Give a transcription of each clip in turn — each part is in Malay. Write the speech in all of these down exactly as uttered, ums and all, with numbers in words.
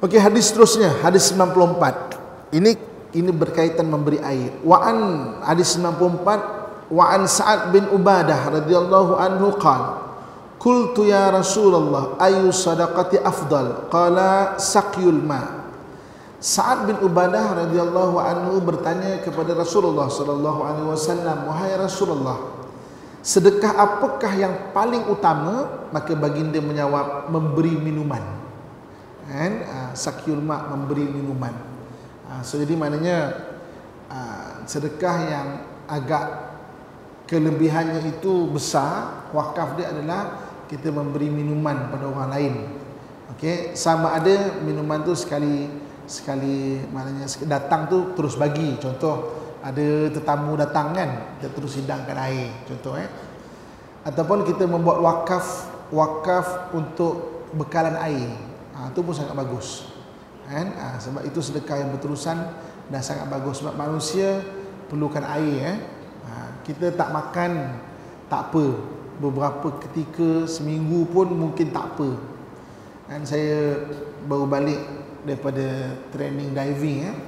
Okey, hadis seterusnya, hadis sembilan puluh empat. Ini ini berkaitan memberi air. Wa an hadis sembilan puluh empat, wa an Sa'ad bin Ubadah radhiyallahu anhu qala qultu ya Rasulullah ayu sadaqati afdal? Qala saqyul ma. Sa'ad bin Ubadah radhiyallahu anhu bertanya kepada Rasulullah sallallahu alaihi wasallam, wahai Rasulullah, sedekah apakah yang paling utama? Maka baginda menjawab, memberi minuman. Kan? Uh, Sakyul ma, memberi minuman. Uh, so jadi maknanya uh, sedekah yang agak kelebihannya itu besar, wakaf dia adalah kita memberi minuman pada orang lain. Okey, sama ada minuman tu sekali sekali maknanya datang tu terus bagi. Contoh ada tetamu datang kan, kita terus hidangkan air, contoh eh. Ataupun kita membuat wakaf wakaf untuk bekalan air. Ha, itu pun sangat bagus. Kan? Ha, sebab itu sedekah yang berterusan dan sangat bagus sebab manusia perlukan air eh. Ha, kita tak makan tak apa. Beberapa ketika seminggu pun mungkin tak apa. Kan saya baru balik daripada training diving eh.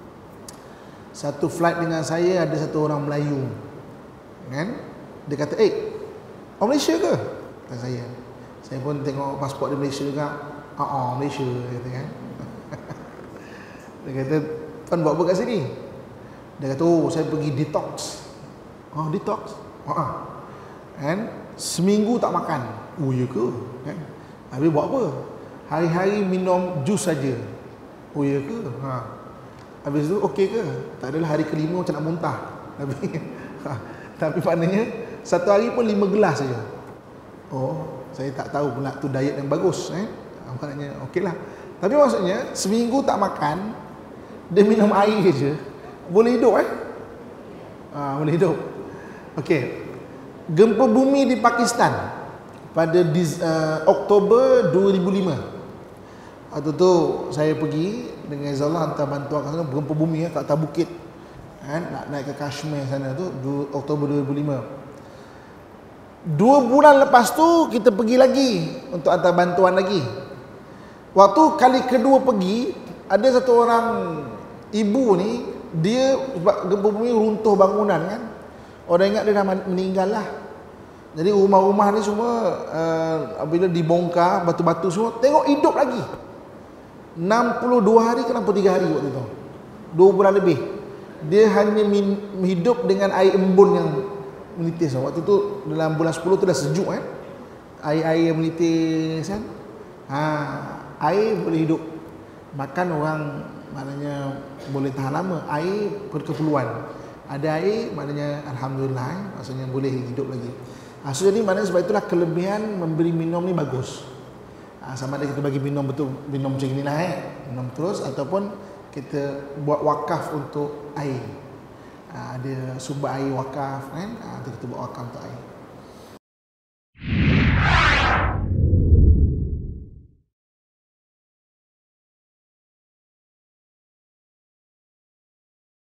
Satu flight dengan saya ada satu orang Melayu. Kan? Dia kata, "Eh, orang Malaysia ke?" Kata saya. Saya pun tengok pasport di Malaysia juga. Ah, oh, Malaysia kata kan. Dia kata, "Tuan buat apa kat sini?" Dia kata, "Oh, saya pergi detox." Oh, detox. Ha ah. Kan? Seminggu tak makan. Oh, ya ke? Kan? Habis buat apa? Hari-hari minum jus saja. Oh, ya ke? Ha. Habis tu okey ke? Tak adalah hari kelima macam nak muntah. Tapi ha, tapi maknanya satu hari pun lima gelas saja. Oh, saya tak tahu pula tu diet yang bagus eh. Maknanya okeylah. Tapi maksudnya seminggu tak makan, dia minum air je, boleh hidup eh? Ah, boleh hidup. Okey. Gempa bumi di Pakistan pada uh, Oktober dua ribu lima. Waktu tu saya pergi dengan Izallah hantar bantuan ke sana, gempa bumi ya, kat atas bukit. Kan, nak naik ke Kashmir sana tu Oktober dua ribu lima. Dua bulan lepas tu kita pergi lagi untuk hantar bantuan lagi. Waktu kali kedua pergi, ada satu orang ibu ni, dia sebab gempa bumi runtuh bangunan kan. Orang ingat dia dah meninggal lah. Jadi rumah-rumah ni semua uh, bila dibongkar, batu-batu semua, tengok hidup lagi. enam puluh dua hari ke enam puluh tiga hari waktu tu. Dua bulan lebih. Dia hanya min, hidup dengan air embun yang menitis. Waktu tu dalam bulan sepuluh tu dah sejuk kan. Air-air yang menitis kan. Ha, air boleh hidup. Makan orang maknanya boleh tahan lama. Air berkeperluan. Ada air maknanya alhamdulillah eh? Maksudnya boleh hidup lagi. Ha, so jadi maknanya sebab itulah kelebihan memberi minum ni bagus. Ha, sama ada kita bagi minum betul, minum macam inilah eh, minum terus, ataupun kita buat wakaf untuk air. Ha, ada sumber air wakaf kan, ha, kita buat wakaf untuk air.